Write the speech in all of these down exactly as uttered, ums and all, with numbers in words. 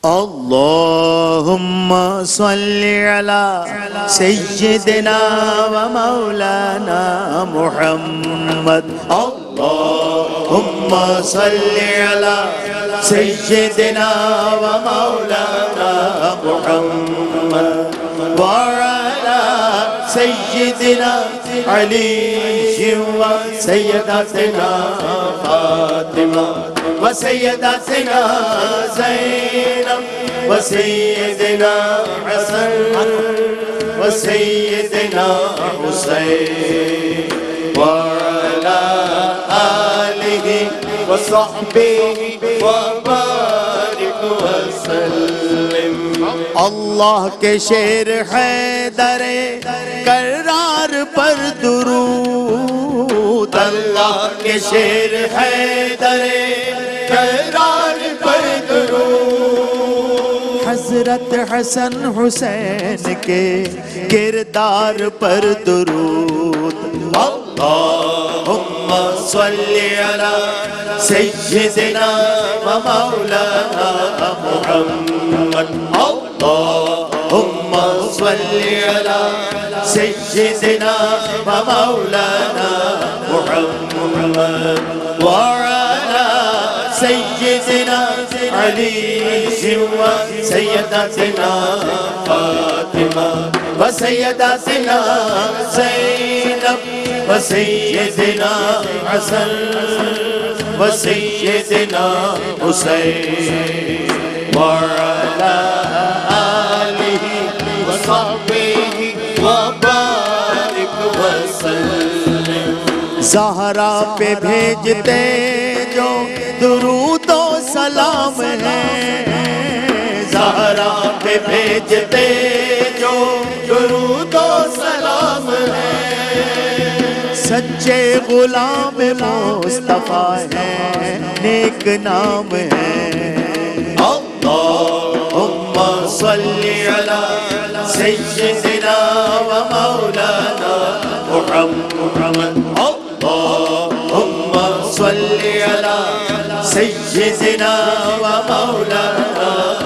اللہم صلی علی سیدنا و مولانا محمد اللہم صلی علی سیدنا و مولانا محمد وعلی سیدنا علی و سیدتنا فاطمہ وسيدتنا زينب وسيدنا حسن وسيدنا حسين وعلى آله وصحبه وبارك وسلم. اللہ کے شیر حیدر کرار پر درود، اللہ کے شیر حیدر کرار پر درود، حضرت حسن حسین کے کردار پر درود. اللہم صلی علی سیدنا و مولانا محمد اللہم صلی علی سیدنا و مولانا محمد وعلی سیدنا علی و سیدتنا فاطمہ وسیدتنا زینب وسیدنا حسن وسیدنا حسین وعلی آلہ وصحبہ وبارک وسلم. زہرا پہ بھیجتے جو درود و سلام ہے، زہرا پہ بھیجتے جو درود و سلام ہے، سچے غلام مصطفیٰ ہے، نیک نام ہے. اللہم صلی علی سیدنا و مولانا محمد اللہم صلی علی سیدنا و مولانا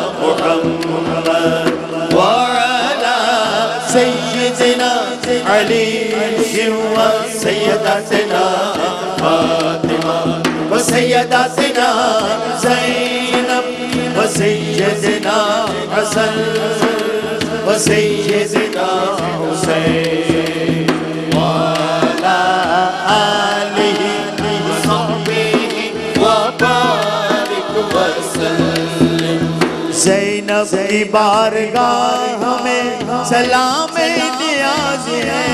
محمد وعلی سیدنا علی و سیدتنا فاطمہ وسیدتنا زینب وسیدنا حسن وسیدنا حسین وعلی آلہ وصحبہ وبارک وسلم. زینب کی بارگاہ میں سلام نیاز ہے،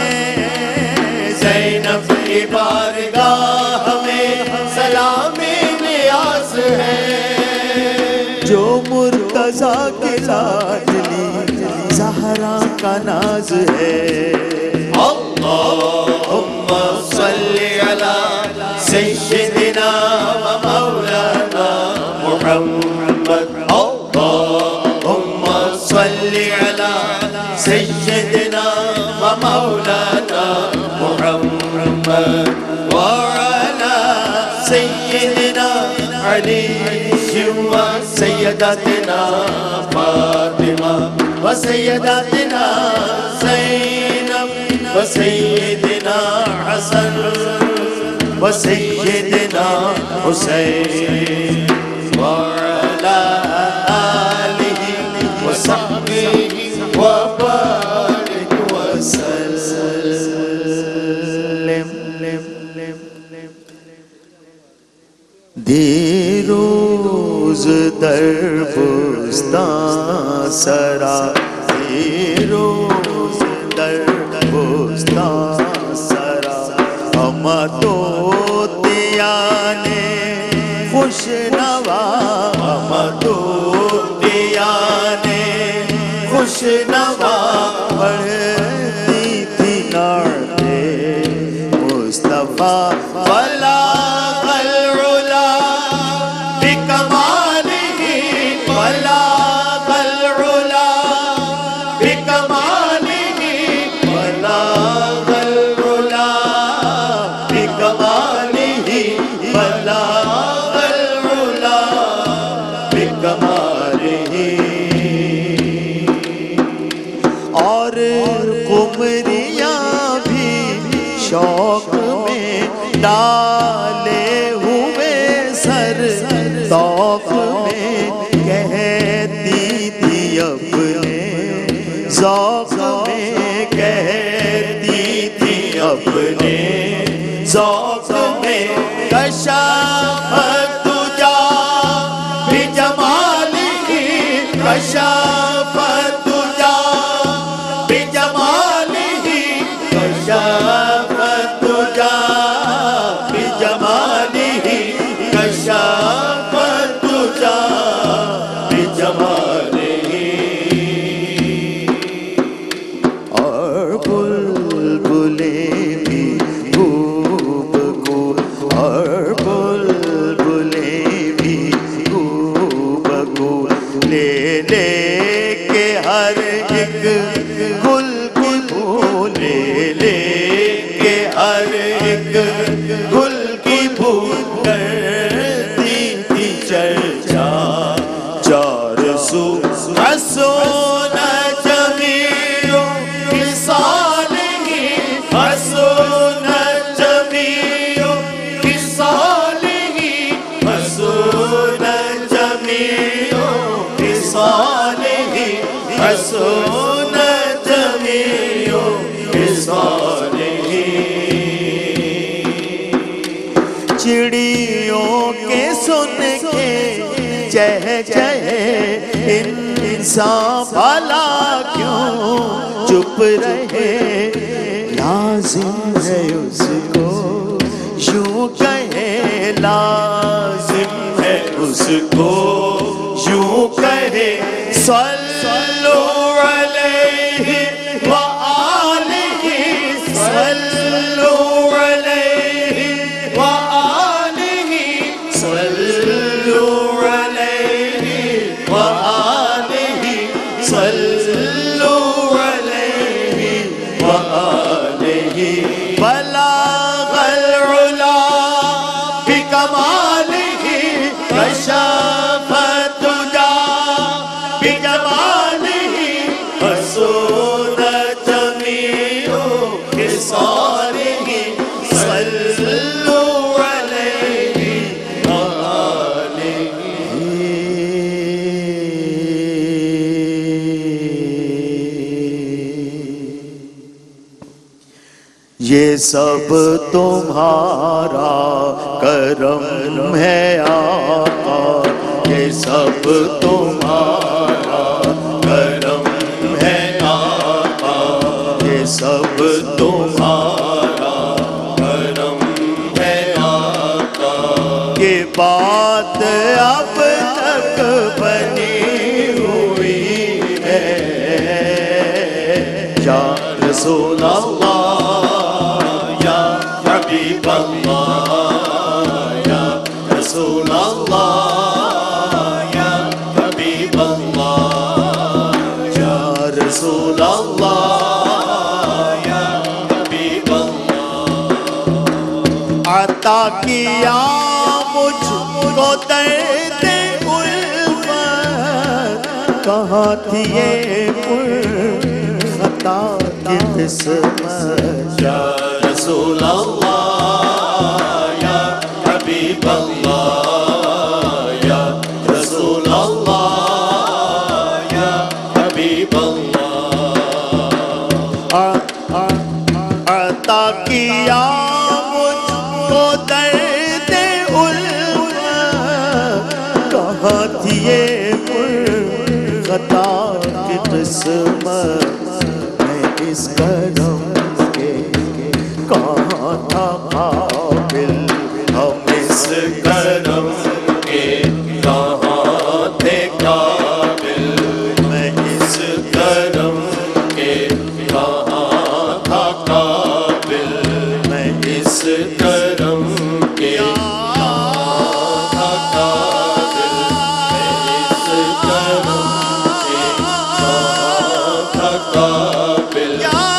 زینب کی بارگاہ میں سلام نیاز ہے، جو مرتضیٰ کی لاڈلی زہرا کا ناز ہے. اللہم صلی علی سیدنا و مولانا محمد اللہم صلی علی سیدنا و مولانا محمد وعلی سیدنا علی و سیدتنا فاطمہ وسیدتنا زینب وسیدنا حسن وسیدنا حسین وعلی آلہ وصحبہ وبارک وسلم. دیروز در بستان سرا، دیروز در بستان سرا، ہم طوطیانے خوش نوا، ہم طوطیانے خوش نوا پڑھتی تھی نعت مصطفیٰ بلاغ العلا بکمالہ، بلاغ العلا بکمالہ، بلاغ العلا بکمالہ، بلاغ العلا بکمالہ. ذوق میں کہتی تھی اپنے ذوق میں کہتی تھی اپنے ذوق میں کشف تجا بجمالہ کشف تجا بجمالہ کشف تجا بجمالہ کشف تجا بجمالہ اور بلبلیں بھی خوب کو اور بلبلیں بھی خوب کو لے لے کے ہر ایک گل کی بھول لے لے کے ہر ایک گل کی بھول کرتی تھی چرچا چار سو حسن جمیع خصالہ حسن جمیع خصالہ حسن جمیع خصالہ حسن جمیع خصالہ چڑیوں کے سن کے چہ چہے انسان بھلا کیوں چپ رہے لازم ہے اس کو یوں کہے لازم ہے اس کو یوں کہے صلو علیہ وآلہ صلو علیہ وآلہ صلو علیہ وآلہ صلو علیہ وآلہ بلغ العلا بکمالہ کشف تجا بجمالہ حسن جمیع خصالہ صلو علیہ وآلہ یہ سب تمہارا کرم ہے آقا یہ سب تمہارا کرم ہے آقا یہ سب تمہارا کرم ہے آقا یہ بات اب تک بنی ہوئی ہے یا رسول اللہ حبیب اللہ یا رسول اللہ یا حبیب اللہ یا رسول اللہ یا حبیب اللہ عطا کیا مجھ کو درد الفت کہاں تھی یہ خطا کی قسمت یا رسول اللہ یا حبیب اللہ یا رسول اللہ یا حبیب اللہ عطا کیا مجھ کو درد الفت کہاں تھی یہ خطا کی قسمت میں اس کرم کہاں تھا قابل ہم اس کرم کے کہاں تھے قابل میں اس کرم کے کہاں تھا قابل میں اس کرم کے کہاں تھا قابل میں اس کرم کے کہاں تھا قابل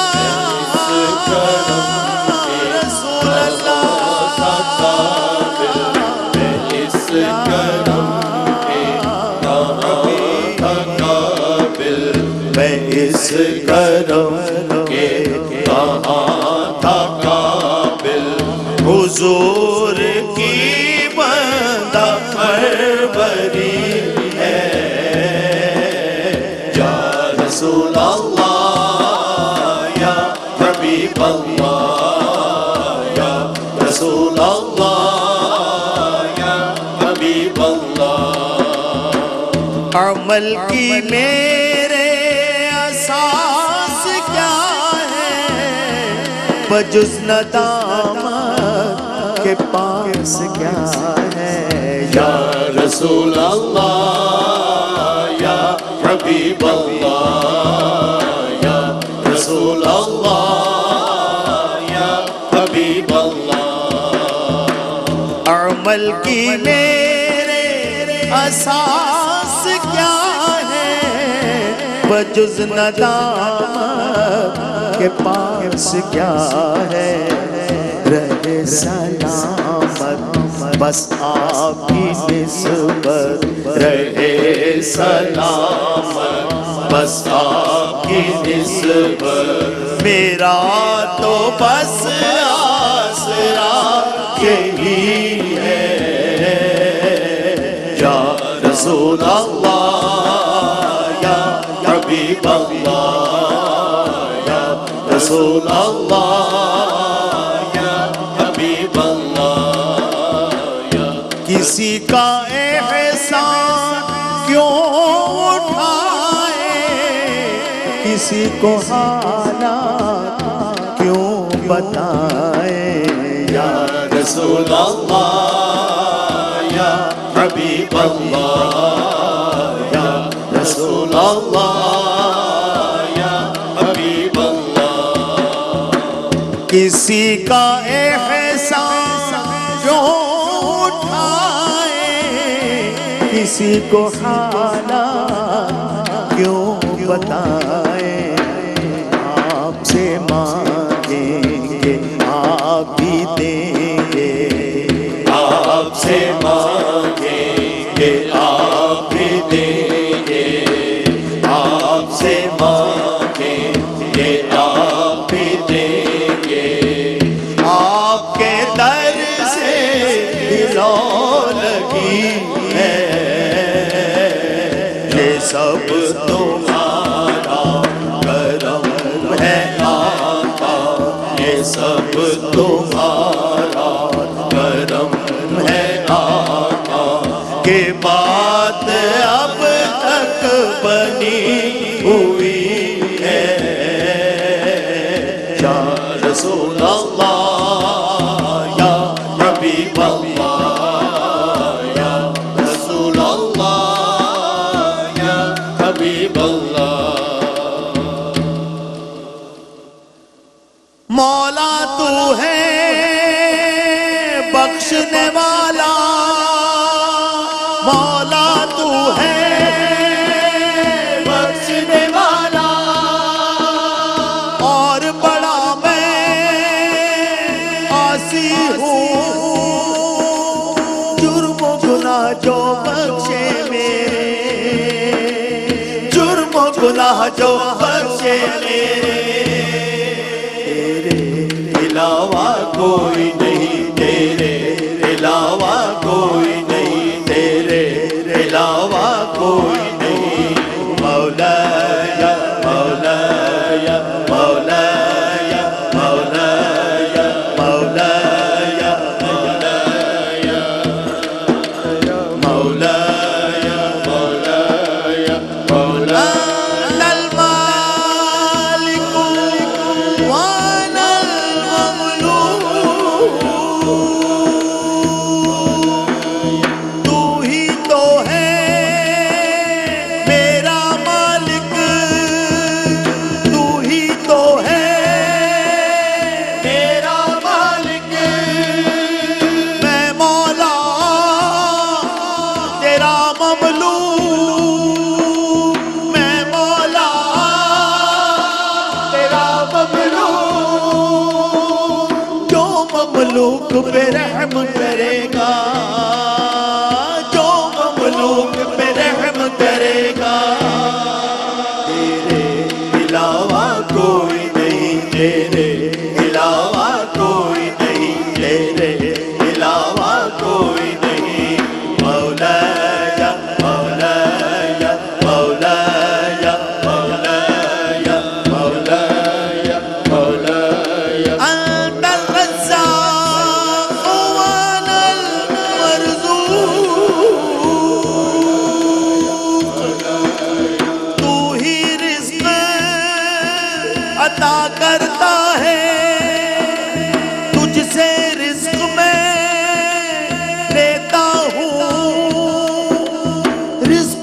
اس کرم کے کہاں تھا قابل حضور کی بندہ قریب ہے یا رسول اللہ یا حبیب اللہ یا رسول اللہ یا حبیب اللہ عمل کی میرے اساس کیا ہے بجز ندامت کے پاس کیا ہے یا رسول اللہ یا حبیب اللہ یا رسول اللہ یا حبیب اللہ عمل کی میرے اساس کیا ہے بجز ندامت کے پاس کیا ہے رہے سلامت بس آپ کی نسبت رہے سلامت بس آپ کی نسبت میرا تو بس آسرا یہی ہے یا رسول اللہ یا حبیب اللہ یا رسول اللہ یا حبیب اللہ کسی کا احسان کیوں اٹھائے کسی کو حالات کیوں بتائے یا رسول اللہ یا حبیب اللہ یا رسول اللہ یا حبیب اللہ کسی کا احسان کیوں اٹھائے کسی کو حالات کیوں بتائے آپ سے مانگیں گے آپ بھی دیں گے آپ سے مانگیں گے آپ بھی دیں گے آپ سے مانگیں گے آپ بھی دیں گے آپ کے در سے دلوں لگی ہے یہ سب تمہارا کرم ہے آقا یہ سب تمہارا کرم ہے آقا کہ بات اب تک بنی ہوئی ہے یا رسول اللہ یا حبیب اللہ یا رسول اللہ یا حبیب اللہ مولا تو ہے بخشنے والا مولا تو ہے بخشنے والا اور بڑا میں عاصی ہوں جرم و گناہ جو بخشے میرے جرم و گناہ جو بخشے میرے علاوہ کوئی نہیں تیرے علاوہ کوئی نہیں تیرے علاوہ کوئی نہیں مولا یا مولا یا مولا یا مولا یا مولا یا مولا یا مولا یا مولا یا مولا مملوک پہ رحم کرے گا جو مملوک پہ رحم کرے گا تیرے علاوہ کوئی نہیں تیرے علاوہ کوئی نہیں تیرے علاوہ کوئی نہیں مولا یا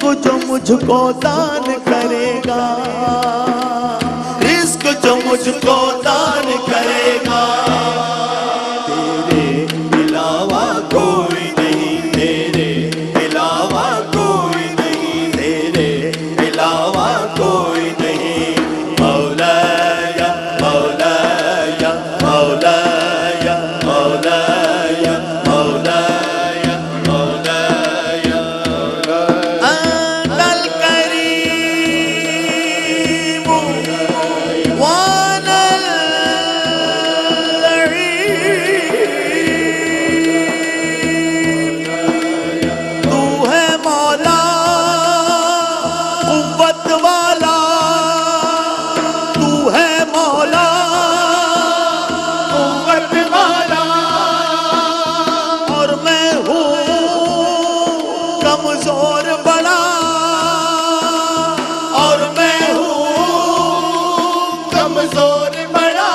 جو مجھ کو دان کرے گا، رزق جو مجھ کو دان کرے گا، تیرے علاوہ کوئی نہیں، تیرے علاوہ کوئی نہیں، تیرے علاوہ کوئی نہیں، مولایا مولایا مولایا مولایا مولایا مولایا انت الکریم وانا اللعین، تو ہے مولا قوت والا، تو ہے مولا قوت والا، اور میں ہوں کمزور بڑا، اور میں ہوں کمزور بڑا،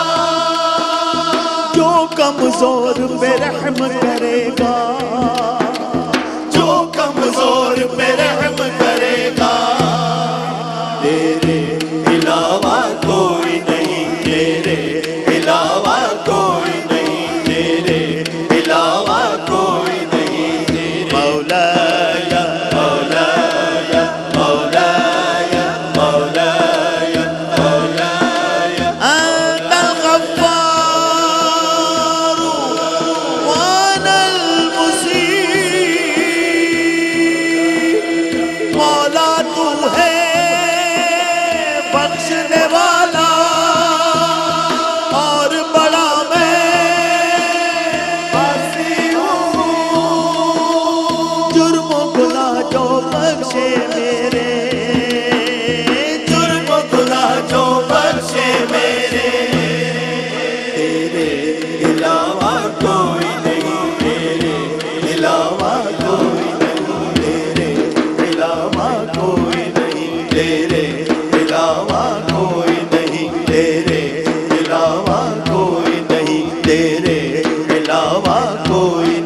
جو کمزور پہ رحم کرے گا، جو کمزور پہ رحم کرے گا، تیرے علاوہ کوئی نہیں، تیرے علاوہ کوئی نہیں، تیرے علاوہ کوئی نہیں، مولایا مولایا مولایا مولایا مولایا انت الغفار وانا المسیء، مولا تو ہے بخشنے والا، اور بڑا میں عاصی ہوں، جرم و گناہ جو بخشے میرے، جرم و گناہ جو بخشے میرے، تیرے علاوہ کوئی نہیں، تیرے علاوہ کوئی نہیں، تیرے علاوہ کوئی نہیں، تیرے علاوہ کوئی نہیں، تیرے علاوہ کوئی نہیں، تیرے علاوہ کوئی